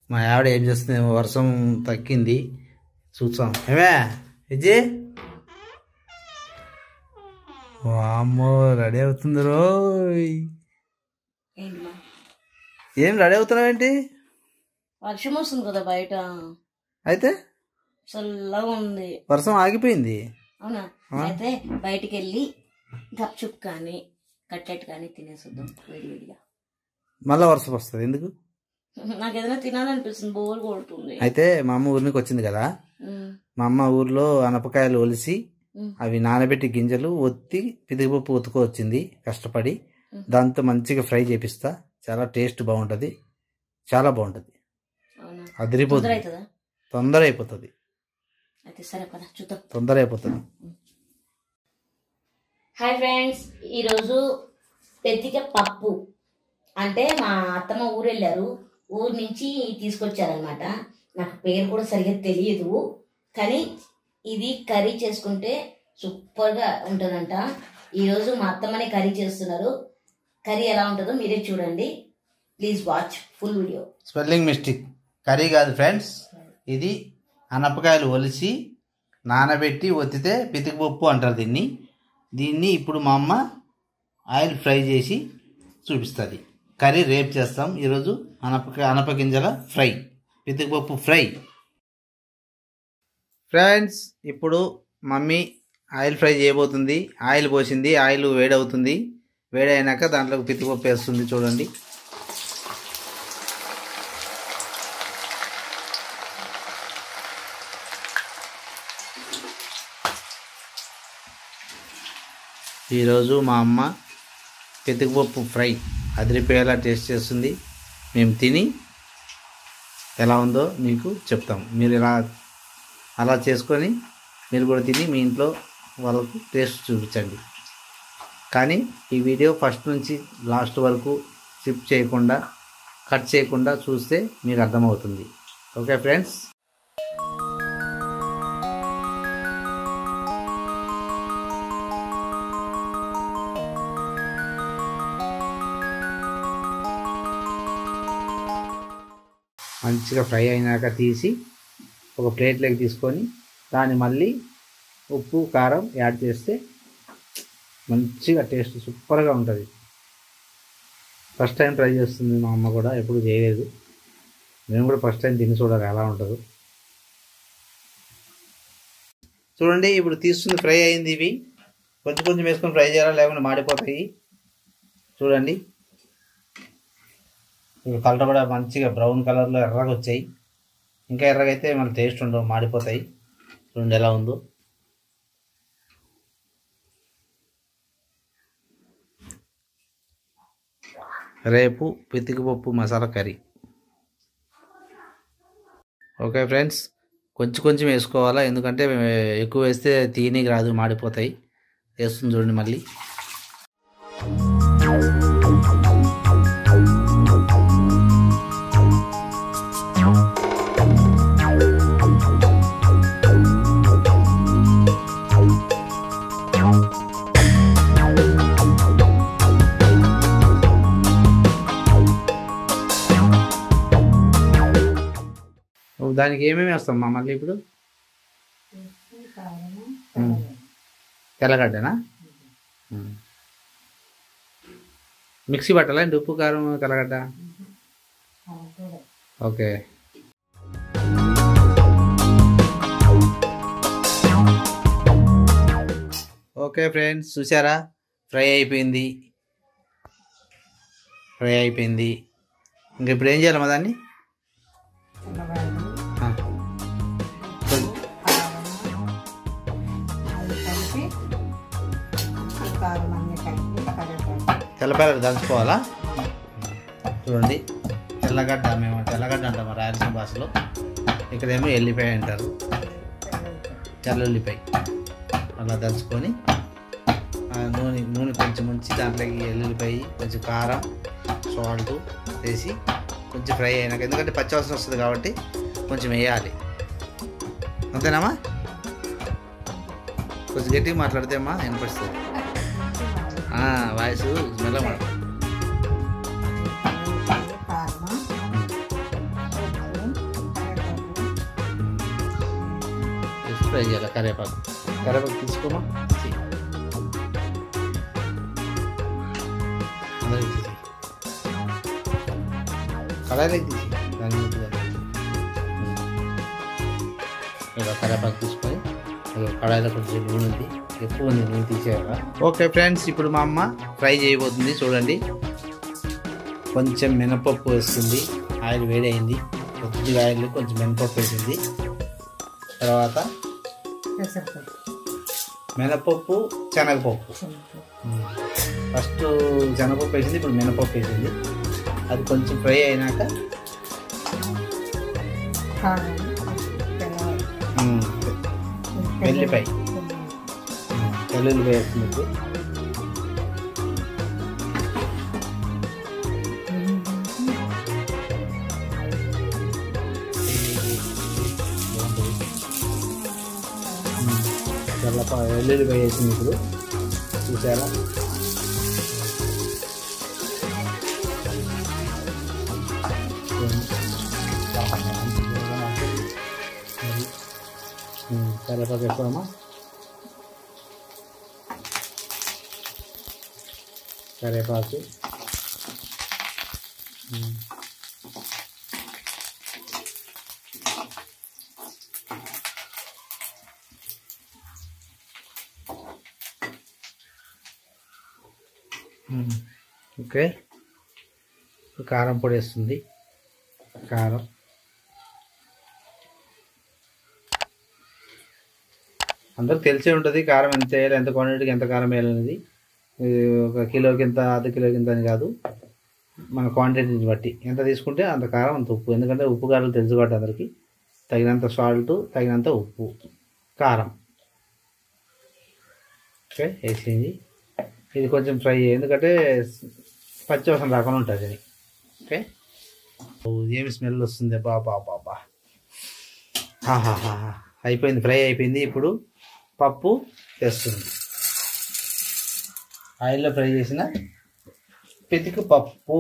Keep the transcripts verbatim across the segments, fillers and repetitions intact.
మా ఆవిడ ఏం చేస్తుంది, వర్షం తగ్గింది చూసాం. ఏమే విజయ్, వామ్మో రెడీ అవుతుంది రోయ్. ఏం రెడీ అవుతున్నావేంటి? వర్షం వస్తుంది కదా బయట, అయితే చల్లగా ఉంది. వర్షం ఆగిపోయింది. అవునా? అయితే బయటికి వెళ్ళి గప్చుప్ కానీ కట్లెట్ కానీ తినేసొద్దాం వేడి వేడిగా. మళ్ళీ వర్షం వస్తుంది ఎందుకు? నాకు ఏదైనా తినాలనిపిస్తుంది, బోర్ కొడుతుంది. అయితే మా అమ్మ ఊరికి వచ్చింది కదా, మా అమ్మ ఊర్లో అనపకాయలు ఒలిసి అవి నానబెట్టి గింజలు ఒత్తి పిదిగిపప్పు ఒత్తుకో వచ్చింది కష్టపడి. దాంతో మంచిగా ఫ్రై చేపిస్తా, చాలా టేస్ట్ బాగుంటుంది, చాలా బాగుంటుంది, అదిరిపోతుంది, తొందర అయిపోతుంది, తొందర అయిపోతుంది. హాయ్ ఫ్రెండ్స్, ఈరోజు పెద్దిక పప్పు అంటే మా అత్తమ్మ ఊరు వెళ్ళారు, ఊరు నుంచి తీసుకొచ్చారనమాట. నాకు పేరు కూడా సరిగ్గా తెలియదు, కానీ ఇది కర్రీ చేసుకుంటే సూపర్గా ఉంటుందంట. ఈరోజు మా అత్తమ్మనే కర్రీ చేస్తున్నారు. కర్రీ ఎలా ఉంటుందో మీరే చూడండి, please watch full video. Spelling mistake, curry కాదు ఫ్రెండ్స్, ఇది అనపకాయలు ఒలిసి నానబెట్టి ఒత్తితే పితికిపప్పు అంటారు దీన్ని. దీన్ని ఇప్పుడు మా అమ్మ ఆయిల్ ఫ్రై చేసి చూపిస్తుంది. కర్రీ రేపు చేస్తాం, ఈరోజు అనప అనపగింజల ఫ్రై, పితికిపప్పు ఫ్రై. ఫ్రెండ్స్, ఇప్పుడు మమ్మీ ఆయిల్ ఫ్రై చేయబోతుంది. ఆయిల్ పోసింది, ఆయిల్ వేడవుతుంది, వేడైనాక దాంట్లోకి పితికిపప్పు వేస్తుంది. చూడండి, ఈరోజు మా అమ్మ పితికిపప్పు ఫ్రై అదిరిపోయేలా టేస్ట్ చేస్తుంది. మేము తిని ఎలా ఉందో మీకు చెప్తాం. మీరు ఇలా అలా చేసుకొని మీరు కూడా తిని మీ ఇంట్లో వాళ్ళకు టేస్ట్ చూపించండి. కానీ ఈ వీడియో ఫస్ట్ నుంచి లాస్ట్ వరకు స్కిప్ చేయకుండా, కట్ చేయకుండా చూస్తే మీకు అర్థమవుతుంది. ఓకే ఫ్రెండ్స్, మంచిగా ఫ్రై అయినాక తీసి ఒక ప్లేట్లోకి తీసుకొని దాన్ని మళ్ళీ ఉప్పు కారం యాడ్ చేస్తే మంచిగా టేస్ట్ సూపర్గా ఉంటుంది. ఫస్ట్ టైం ట్రై చేస్తుంది మా అమ్మ కూడా, ఎప్పుడు చేయలేదు. మేము కూడా ఫస్ట్ టైం తిని చూడాలి ఎలా ఉంటుందో. చూడండి, ఇప్పుడు తీస్తుంది ఫ్రై అయింది. ఇవి కొంచెం కొంచెం వేసుకొని ఫ్రై చేయాలి, లేకుండా మాడిపోతాయి. చూడండి, ఇవి కలర్ కూడా మంచిగా బ్రౌన్ కలర్లో ఎర్రగా వచ్చాయి. ఇంకా ఎర్రగా అయితే మన టేస్ట్ ఉండవు, మాడిపోతాయి. చూడండి ఎలా ఉందో. రేపు పితికిపప్పు మసాలా కర్రీ. ఓకే ఫ్రెండ్స్, కొంచెం కొంచెం వేసుకోవాలా, ఎందుకంటే ఎక్కువ వేస్తే తీయనికి రాదు, మాడిపోతాయి. వేస్తుంది చూడండి మళ్ళీ. దానికి ఏమేమి వేస్తాం మా మళ్ళీ ఇప్పుడు? తెల్లగడ్డనా? మిక్సీ పట్టాలా అండి? ఉప్పు కారం తెల్లగడ్డ. ఓకే, ఓకే ఫ్రెండ్స్, చూసారా ఫ్రై అయిపోయింది, ఫ్రై అయిపోయింది. ఇంక ఇప్పుడు ఏం చేయాలమ్మా దాన్ని? తెల్లపాయలు దంచుకోవాలా? చూడండి, తెల్లగడ్డ, మేము తెల్లగడ్డ అంటాము రాయలసీమ భాషలో, ఇక్కడేమో ఎల్లిపాయ అంటారు, తెల్లుల్లిపాయ. అలా దంచుకొని నూనె నూనె కొంచెం ముంచి దాంట్లోకి ఎల్లుల్లిపాయ, కొంచెం కారం, సాల్ట్ వేసి కొంచెం ఫ్రై అయినాక, ఎందుకంటే పచ్చివాసన వస్తుంది కాబట్టి కొంచెం వేయాలి. అంతేనామా? కొంచెం గట్టిగా మాట్లాడితే అమ్మా వినిపిస్తుంది, వాయిస్ మెల్ల మాట. ఫ్రై చేయాలి. కరివేపాకు కరివేపాకు తీసుకోమా, అందరికి తీసి కడాయిలోకి తీసి దాని ఇలా కరివేపాకు తీసుకొని కడాయిలో కొంచెం నూనె ఉంది, ఎక్కువ ఉంది, నూనె తీసేయాలా. ఓకే ఫ్రెండ్స్, ఇప్పుడు మా అమ్మ ఫ్రై చేయబోతుంది. చూడండి, కొంచెం మినపప్పు వేస్తుంది. ఆయిల్ వేడి అయింది, కొద్దిగా ఆయిల్ కొంచెం మినపప్పు వేసింది. తర్వాత మినపప్పు శనగపప్పు, ఫస్ట్ శనగపప్పు వేసింది, ఇప్పుడు మినపప్పు వేసింది. అది కొంచెం ఫ్రై అయినాక వెల్లిపాయ వెల్లుల్లిపాయ వేస్తుంది. తెల్లపా వెల్లుల్లిపాయ వేసింది. ఇప్పుడు చూసారా, కరివేపాకు ఎక్కువమ్మా, కరివేపాకు ఓకే. కారం పొడి వేస్తుంది. కారం అందరికి తెలిసే ఉంటుంది, కారం ఎంత వేయాలి, ఎంత క్వాంటిటీకి ఎంత కారం వేయాలనేది. ఒక కిలోకి ఎంత, అర్ధ కిలోకి ఎంత అని కాదు, మన క్వాంటిటీని బట్టి ఎంత తీసుకుంటే అంత కారం, అంత ఉప్పు. ఎందుకంటే ఉప్పు కారాలు తెలుసు కాబట్టి అందరికీ తగినంత సాల్ట్, తగినంత ఉప్పు, కారం. ఓకే, వేసేది. ఇది కొంచెం ఫ్రై, ఎందుకంటే పచ్చివాసన రాకుండా ఉంటుంది అది. ఓకే, ఏమి స్మెల్ వస్తుంది, బాబా బాబా. ఆహాహా, అయిపోయింది, ఫ్రై అయిపోయింది. ఇప్పుడు పప్పు వేస్తుంది. ఆయిల్లో ఫ్రై చేసిన పితికి పప్పు.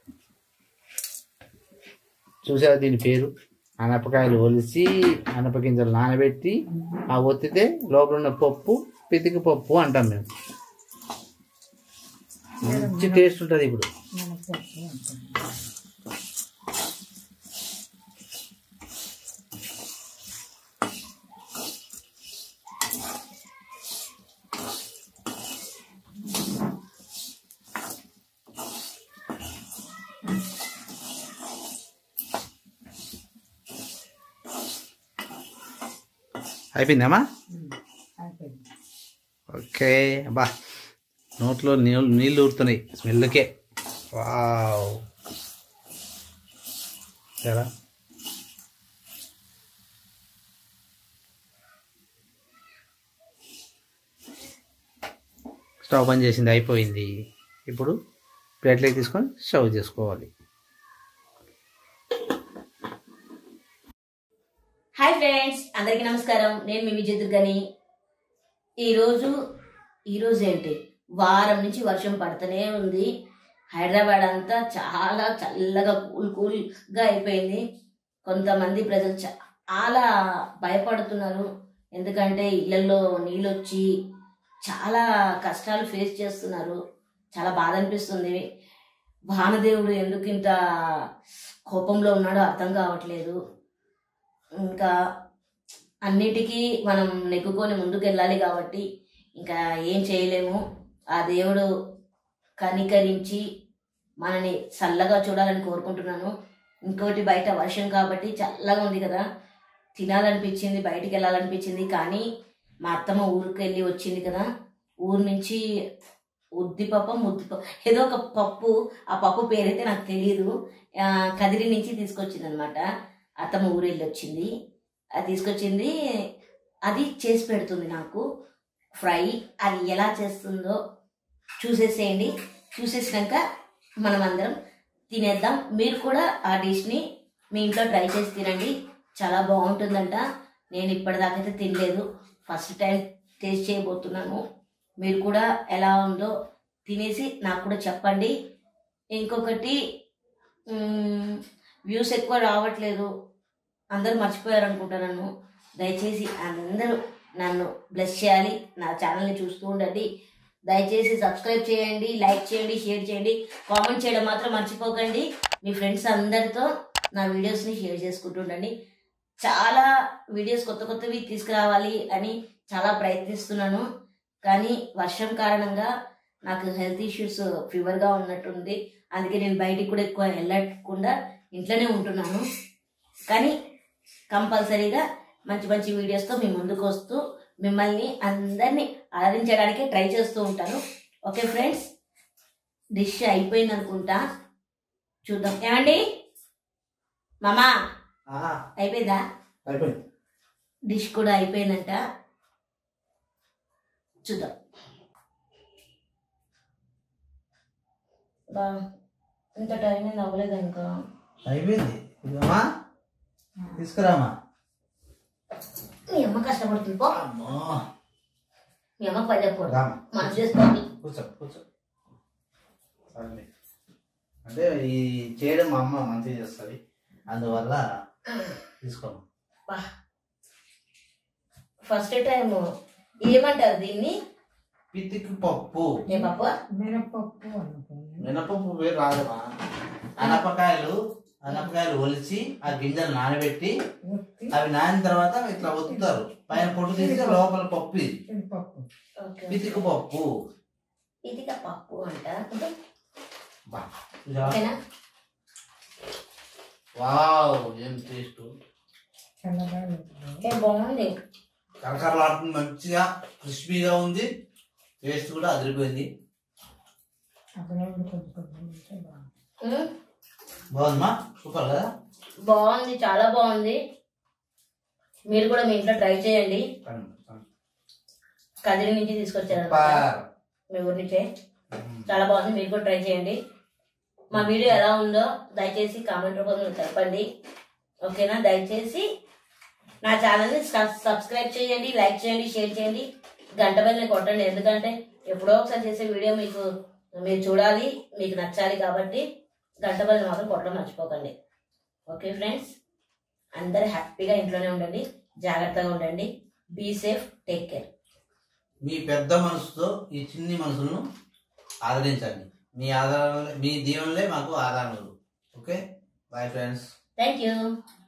చూసారా, దీని పేరు అనపకాయలు ఒలిసి అనపగింజలు నానబెట్టి ఆ ఒత్తితే లోపల ఉన్న పప్పు పితికి పప్పు అంటాం మేము. మంచి టేస్ట్ ఉంటుంది. ఇప్పుడు అయిపోయిందమ్మా. ఓకే, అబ్బా నోట్లో నీళ్ళు నీళ్ళు ఊరుతున్నాయి స్మెల్కే. వావ్, సరే స్టవ్ బంద్ చేసింది, అయిపోయింది. ఇప్పుడు ప్లేట్లోకి తీసుకొని సర్వ్ చేసుకోవాలి. హాయ్ ఫ్రెండ్స్, అందరికీ నమస్కారం. నేను మీ విజయ దుర్గని. ఈరోజు ఈరోజు ఏంటి, వారం నుంచి వర్షం పడుతూనే ఉంది. హైదరాబాద్ అంతా చాలా చల్లగా కూల్ కూల్గా అయిపోయింది. కొంతమంది ప్రజలు చాలా భయపడుతున్నారు, ఎందుకంటే ఇళ్లలో నీళ్ళు వచ్చి చాలా కష్టాలు ఫేస్ చేస్తున్నారు. చాలా బాధ అనిపిస్తుంది. వానదేవుడు ఎందుకు ఇంత కోపంలో ఉన్నాడో అర్థం కావట్లేదు. ఇంకా అన్నిటికీ మనం నెగ్గుకొని ముందుకు వెళ్ళాలి కాబట్టి ఇంకా ఏం చేయలేము. ఆ దేవుడు కనికరించి మనని చల్లగా చూడాలని కోరుకుంటున్నాను. ఇంకోటి, బయట వర్షం కాబట్టి చల్లగా ఉంది కదా, తినాలనిపించింది, బయటికి వెళ్ళాలనిపించింది. కానీ మా అత్తమ్మ ఊరికి వెళ్ళి వచ్చింది కదా, ఊరు నుంచి ఉద్దిపప్పు ముద్దిపప్పు ఏదో ఒక పప్పు, ఆ పప్పు పేరైతే నాకు తెలియదు, కదిరి నుంచి తీసుకొచ్చింది అనమాట. అత్తమ్మ ఊరు వెళ్ళి వచ్చింది, అది తీసుకొచ్చింది, అది చేసి పెడుతుంది నాకు ఫ్రై. అది ఎలా చేస్తుందో చూసేసేయండి. చూసేసినాక మనం అందరం తినేద్దాం. మీరు కూడా ఆ డిష్ని మీ ఇంట్లో ట్రై చేసి తినండి, చాలా బాగుంటుందంట. నేను ఇప్పటిదాకైతే తినలేదు, ఫస్ట్ టైం టేస్ట్ చేయబోతున్నాను. మీరు కూడా ఎలా ఉందో తినేసి నాకు కూడా చెప్పండి. ఇంకొకటి, వ్యూస్ ఎక్కువ రావట్లేదు, అందరూ మర్చిపోయారు అనుకుంటున్నాను. దయచేసి అందరూ నన్ను బ్లెస్ చేయాలి. నా ఛానల్ని చూస్తూ ఉండండి. దయచేసి సబ్స్క్రైబ్ చేయండి, లైక్ చేయండి, షేర్ చేయండి, కామెంట్ చేయడం మాత్రం మర్చిపోకండి. మీ ఫ్రెండ్స్ అందరితో నా వీడియోస్ని షేర్ చేసుకుంటూ ఉండండి. చాలా వీడియోస్ కొత్త కొత్తవి తీసుకురావాలి అని చాలా ప్రయత్నిస్తున్నాను. కానీ వర్షం కారణంగా నాకు హెల్త్ ఇష్యూస్ ఫీవర్గా ఉన్నట్టుంది. అందుకే నేను బయటికి కూడా ఎక్కువ వెళ్ళకుండా ఇంట్లోనే ఉంటున్నాను. కానీ కంపల్సరీగా మంచి మంచి వీడియోస్తో మీ ముందుకు వస్తూ మిమ్మల్ని అందరినీ ఆదరించడానికి ట్రై చేస్తూ ఉంటాను. ఓకే ఫ్రెండ్స్, డిష్ అయిపోయింది అనుకుంటా, చూద్దాం. ఏమండి మామా, అయిపోయిందా? డిష్ కూడా అయిపోయిందంట, చూద్దాం. బా ఇంత టైం ఏం అవ్వలేదు ఇంకా. అయిపోయింది. తీసుకురామా. మీ అమ్మ కష్టపడుతుంది పో. మీ అమ్మకి పది చెప్పు, మనం చేసుకోండి. కూర్చో కూర్చో. అంటే ఈ చేయడం మా అమ్మ మంచిగా చేస్తుంది, అందువల్ల తీసుకోము. ఫస్ట్ టైం ఏమంటారు దీన్ని? పితికి పప్పు. ఏ పప్పు? మినపప్పు. మినపప్పు వేరు రాదమ్మా. అనపకాయలు అనపకాయలు ఒలిచి ఆ గింజలు నానబెట్టి అవి నానిన తర్వాత ఇట్లా ఒత్తుతారు. పైన పొట్టు తీసి లోపల పప్పు. ఇది పితిక పప్పు. పితిక పప్పు అంట. వావ్, ఏం టేస్ట్! బాగుంది, కరకరలాడుతుంది, మంచిగా క్రిస్పీగా ఉంది. టేస్ట్ కూడా అదిరిపోయింది. బాగుందమ్మా, సూపర్ కదా? బాగుంది, చాలా బాగుంది. మీరు కూడా మీ ఇంట్లో ట్రై చేయండి. కదిరి నుంచి తీసుకొచ్చారు మీ ఊరి నుంచే. చాలా బాగుంది, మీరు కూడా ట్రై చేయండి. మా వీడియో ఎలా ఉందో దయచేసి కామెంట్ రూపంలో తెలపండి. ఓకేనా? దయచేసి నా ఛానల్ని సబ్స్క్రైబ్ చేయండి, లైక్ చేయండి, షేర్ చేయండి, గంట బెల్ని కొట్టండి. ఎందుకంటే ఎప్పుడో ఒకసారి చేసే వీడియో మీకు మీరు చూడాలి, మీకు నచ్చాలి. కాబట్టి గంట బెల్ని మాత్రం కొట్టడం మర్చిపోకండి. ఓకే ఫ్రెండ్స్, అందరూ హ్యాపీగా ఇంట్లోనే ఉండండి, జాగ్రత్తగా ఉండండి. Be safe, take care. మీ పెద్ద మనసుతో ఈ చిన్ని మనసులను ఆదరించండి. మీ ఆధారాలే, మీ దీవెనలే మాకు ఆధారాలు. Okay, bye friends. Thank you.